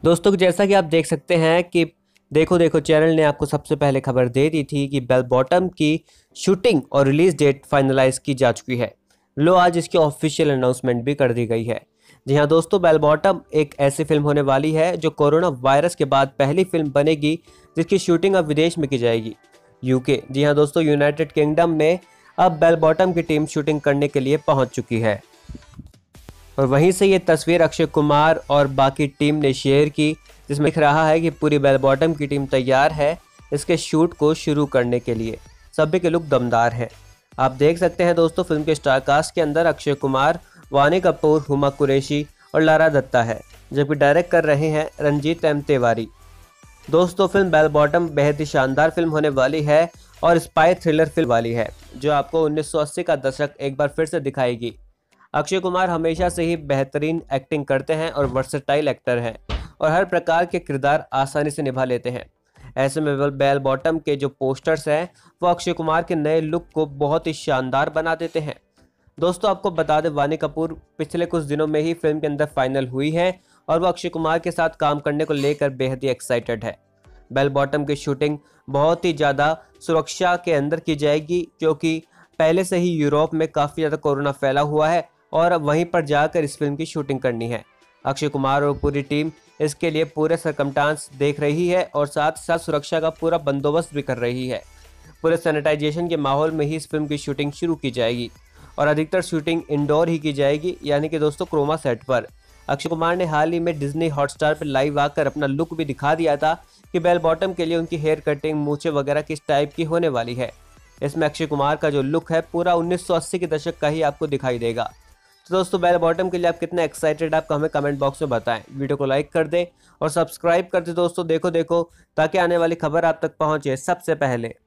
दोस्तों जैसा कि आप देख सकते हैं कि देखो देखो चैनल ने आपको सबसे पहले खबर दे दी थी कि बेल बॉटम की शूटिंग और रिलीज डेट फाइनलाइज की जा चुकी है। लो आज इसकी ऑफिशियल अनाउंसमेंट भी कर दी गई है। जी हाँ दोस्तों, बेल बॉटम एक ऐसी फिल्म होने वाली है जो कोरोना वायरस के बाद पहली फिल्म बनेगी जिसकी शूटिंग अब विदेश में की जाएगी, यूके। जी हाँ दोस्तों, यूनाइटेड किंगडम में अब बेल बॉटम की टीम शूटिंग करने के लिए पहुंच चुकी है। और वहीं से ये तस्वीर अक्षय कुमार और बाकी टीम ने शेयर की, जिसमें दिख रहा है कि पूरी बेल बॉटम की टीम तैयार है इसके शूट को शुरू करने के लिए। सभी के लुक दमदार हैं। आप देख सकते हैं दोस्तों, फिल्म के स्टार कास्ट के अंदर अक्षय कुमार, वानी कपूर, हुमा कुरैशी और लारा दत्ता है, जबकि डायरेक्ट कर रहे हैं रंजीत एम तिवारी। दोस्तों फिल्म बेल बॉटम बेहद ही शानदार फिल्म होने वाली है और स्पाई थ्रिलर फिल्म वाली है जो आपको 1980 का दशक एक बार फिर से दिखाएगी। अक्षय कुमार हमेशा से ही बेहतरीन एक्टिंग करते हैं और वर्सेटाइल एक्टर हैं और हर प्रकार के किरदार आसानी से निभा लेते हैं। ऐसे में बेल बॉटम के जो पोस्टर्स हैं वो अक्षय कुमार के नए लुक को बहुत ही शानदार बना देते हैं। दोस्तों आपको बता दें, वानी कपूर पिछले कुछ दिनों में ही फिल्म के अंदर फाइनल हुई है और वो अक्षय कुमार के साथ काम करने को लेकर बेहद ही एक्साइटेड है। बेल बॉटम की शूटिंग बहुत ही ज़्यादा सुरक्षा के अंदर की जाएगी, क्योंकि पहले से ही यूरोप में काफ़ी ज़्यादा कोरोना फैला हुआ है और वहीं पर जाकर इस फिल्म की शूटिंग करनी है। अक्षय कुमार और पूरी टीम इसके लिए पूरे सरकमस्टांस देख रही है और साथ साथ सुरक्षा का पूरा बंदोबस्त भी कर रही है। पूरे सैनिटाइजेशन के माहौल में ही इस फिल्म की शूटिंग शुरू की जाएगी और अधिकतर शूटिंग इंडोर ही की जाएगी, यानी कि दोस्तों क्रोमा सेट पर। अक्षय कुमार ने हाल ही में डिज्नी हॉटस्टार पर लाइव आकर अपना लुक भी दिखा दिया था कि बेल बॉटम के लिए उनकी हेयर कटिंग, मूछें वगैरह किस टाइप की होने वाली है। इसमें अक्षय कुमार का जो लुक है पूरा 1980 के दशक का ही आपको दिखाई देगा। तो दोस्तों बेल बॉटम के लिए आप कितने एक्साइटेड आप हमें कमेंट बॉक्स में बताएं। वीडियो को लाइक कर दें और सब्सक्राइब कर दें दोस्तों। देखो ताकि आने वाली खबर आप तक पहुंचे सबसे पहले।